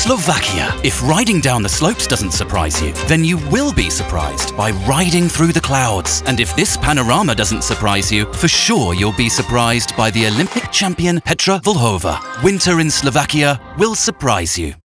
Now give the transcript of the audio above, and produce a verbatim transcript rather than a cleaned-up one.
Slovakia. If riding down the slopes doesn't surprise you, then you will be surprised by riding through the clouds. And if this panorama doesn't surprise you, for sure you'll be surprised by the Olympic champion Petra Vlhova. Winter in Slovakia will surprise you.